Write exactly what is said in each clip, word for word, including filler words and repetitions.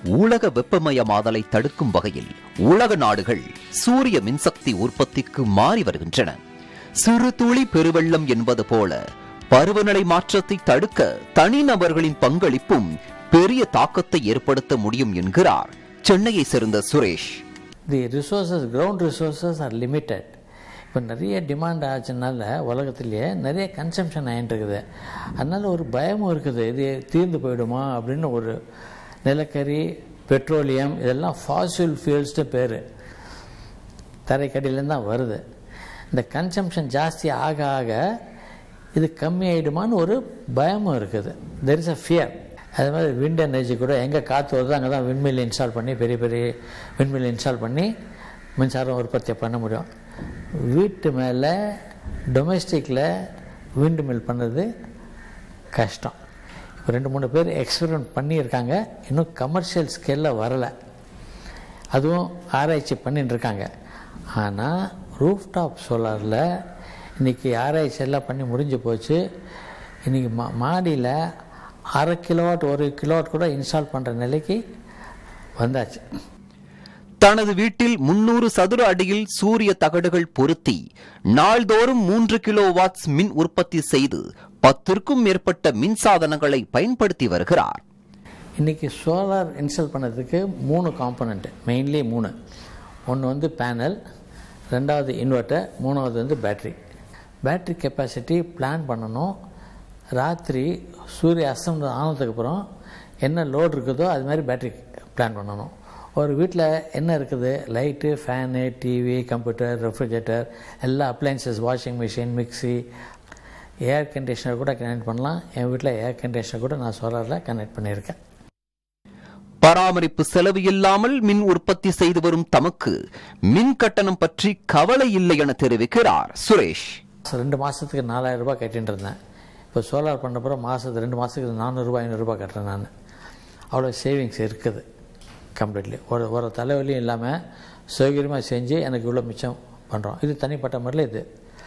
உலக வெப்பமயமாதலை தடுக்கும் வகையில் உலக நாடுகள் சூரிய மின்சக்தி உற்பத்திக்கு மாறி வருகின்றன. சிறு துளி பெருவெள்ளம் என்பது போல பருவநிலை மாற்றத்தை தடுக்க தனிநபர்களின் பங்களிப்பும் பெரிய தாக்கத்தை ஏற்படுத்த முடியும் என்கிறார் சென்னையை சேர்ந்த Suresh. The resources, ground resources are limited. இப்போ நிறைய டிமாண்ட் ஆச்சுனால உலகத்திலேயே நிறைய கன்சம்ஷன் ஆகிட்டு இருக்குது. அதனால் ஒரு பயமும் இருக்குது, இது தீர்ந்து போயிடுமா அப்படின்னு. ஒரு நிலக்கரி, பெட்ரோலியம் இதெல்லாம் ஃபாசில் ஃபியூல்ஸ்ட்டு பேர், தரைக்கடியிலேருந்து தான் வருது. இந்த கன்சம்ஷன் ஜாஸ்தி ஆக ஆக இது கம்மி ஆகிடுமான்னு ஒரு பயமும் இருக்குது. There is a fear. அது மாதிரி விண்ட் எனர்ஜி கூட எங்கே காற்று வருதோ அங்கே தான் விண்மில் இன்ஸ்டால் பண்ணி பெரிய பெரிய விண்மில் இன்ஸ்டால் பண்ணி மின்சாரம் உற்பத்தி பண்ண முடியும். வீட்டு மேலே டொமெஸ்டிக்கில் விண்டு மில் பண்ணுறது கஷ்டம். இப்போ ரெண்டு மூணு பேர் எக்ஸ்பெரிமெண்ட் பண்ணியிருக்காங்க, இன்னும் கமர்ஷியல் ஸ்கேலில் வரலை. அதுவும் ஆராய்ச்சி பண்ணிட்டு இருக்காங்க. ஆனால் ரூஃப்டாப் சோலாரில் இன்றைக்கி ஆராய்ச்சி எல்லாம் பண்ணி முடிஞ்சு போச்சு. இன்றைக்கி மா மாடியில் அரை கிலோவாட் ஒரு கிலோவாட் கூட இன்ஸ்டால் பண்ணுற நிலைக்கு வந்தாச்சு. தனது வீட்டில் முன்னூறு சதுர அடியில் சூரிய தகடுகள் பொருத்தி நாள்தோறும் மூன்று கிலோ வாட்ஸ் மின் உற்பத்தி செய்து பத்திற்கும் மேற்பட்ட மின் சாதனங்களை பயன்படுத்தி வருகிறார். இன்றைக்கி சோலார் இன்ஸ்டால் பண்ணதுக்கு மூணு காம்பனண்ட், மெயின்லி மூணு. ஒன்று வந்து பேனல், ரெண்டாவது இன்வெர்ட்டர், மூணாவது வந்து பேட்ரி. பேட்ரி கெப்பாசிட்டி பிளான் பண்ணணும். ராத்திரி சூரிய அஸ்தமனம் ஆனதுக்கப்புறம் என்ன லோடு இருக்குதோ அது மாதிரி பேட்ரி பிளான் பண்ணணும். ஒரு வீட்டில் என்ன இருக்குது, light, fan, TV, computer, refrigerator, எல்லா appliances, washing machine, mixie, air conditioner கூட கனெக்ட் பண்ணலாம். என் வீட்டில் ஏர் கண்டிஷனர் கூட நான் சோலாரில் கனெக்ட் பண்ணியிருக்கேன். பராமரிப்பு செலவு இல்லாமல் மின் உற்பத்தி செய்து வரும் தமக்கு மின் கட்டணம் பற்றி கவலை இல்லை என தெரிவிக்கிறார் சுரேஷ். ரெண்டு மாதத்துக்கு நாலாயிரம் ரூபாய் கட்டின்னு இருந்தேன். இப்போ சோலார் பண்ணப்பறம் மாதத்துக்கு ரெண்டு மாதத்துக்கு நானூறுரூபா ஐநூறுரூபா கட்டுறேன். நான் அவ்வளோ சேவிங்ஸ் இருக்குது கம்ப்ளீட்லி. ஒரு ஒரு தலைவலியும் இல்லாமல் சௌகரியமாக செஞ்சு எனக்கு இவ்வளோ மிச்சம் பண்ணுறோம். இது தனிப்பட்ட முறையில் இது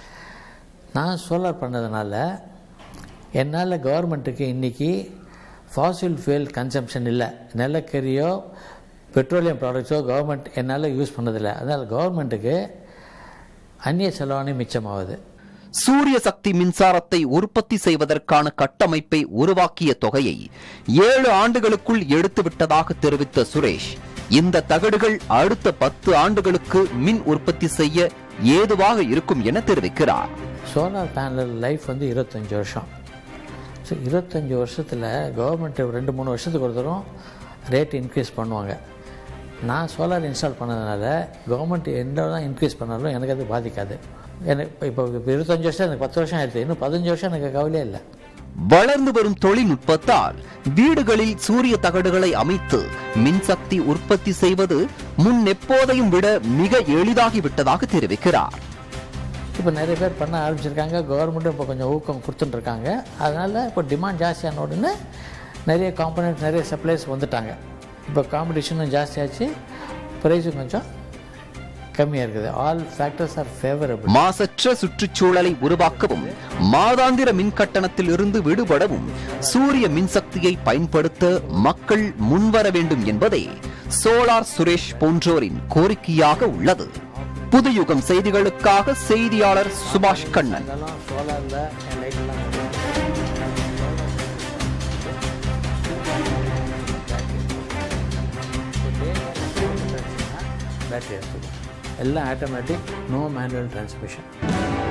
நான் சோலார் பண்ணதுனால என்னால் கவர்மெண்ட்டுக்கு இன்றைக்கி ஃபாசில் ஃபியூல் கன்சம்ஷன் இல்லை, நிலக்கரியோ பெட்ரோலியம் ப்ராடக்ட்ஸோ கவர்மெண்ட் என்னால் யூஸ் பண்ணதில்லை. அதனால் கவர்மெண்ட்டுக்கு அந்நிய செலவானே மிச்சமாகுது. சூரிய சக்தி மின்சாரத்தை உற்பத்தி செய்வதற்கான கட்டமைப்பை உருவாக்கிய தொகையை ஏழு ஆண்டுகளுக்குள் எடுத்துவிட்டதாக தெரிவித்த சுரேஷ், இந்த தகடுகள் அடுத்த பத்து ஆண்டுகளுக்கு மின் உற்பத்தி செய்ய ஏதுவாக இருக்கும் என தெரிவிக்கிறார். சோலார் பேனல் லைஃப் வந்து இருபத்தஞ்சி வருஷம். ஸோ இருபத்தஞ்சி வருஷத்தில் கவர்மெண்ட் ரெண்டு மூணு வருஷத்துக்கு ஒரு தரம் ரேட் இன்க்ரீஸ் பண்ணுவாங்க. நான் சோலார் இன்ஸ்டால் பண்ணதுனால கவர்மெண்ட் எந்த தான் இன்க்ரீஸ் பண்ணாலும் எனக்கு அது பாதிக்காது. எனக்கு இப்போ இருபத்தஞ்சி வருஷம் எனக்கு பத்து வருஷம் ஆயிடுச்சு, இன்னும் பதினஞ்சு வருஷம் எனக்கு கவலையே இல்லை. வளர்ந்து வரும் தொழில்நுட்பத்தால் வீடுகளில் சூரிய தகடுகளை அமைத்து மின்சக்தி உற்பத்தி செய்வது முன் எப்போதையும் விட மிக எளிதாகிவிட்டதாக தெரிவிக்கிறார். இப்போ நிறைய பேர் பண்ண ஆரம்பிச்சிருக்காங்க. கவர்மெண்ட்டும் இப்போ கொஞ்சம் ஊக்கம் கொடுத்துட்டுருக்காங்க. அதனால் இப்போ டிமாண்ட் ஜாஸ்தியான உடனே நிறைய காம்பனண்ட், நிறைய சப்ளைஸ் வந்துட்டாங்க. இப்போ காம்படிஷனும் ஜாஸ்தியாச்சு, ப்ரைஸும் கொஞ்சம் கம்மியாக இருக்குது. All factors are favourable. மாசற்ற சுற்றுச்சூழலை உருவாக்கவும் மாதாந்திர மின் கட்டணத்தில் இருந்து விடுபடவும் சூரிய மின்சக்தியை பயன்படுத்த மக்கள் முன்வர வேண்டும் என்பதே சோலார் சுரேஷ் போன்றோரின் கோரிக்கையாக உள்ளது. புதுயுகம் செய்திகளுக்காக செய்தியாளர் சுபாஷ் கண்ணன். பேட்டரி எல்லாம் ஆட்டோமேட்டிக், நோ மேனுவல் டிரான்ஸ்மிஷன்.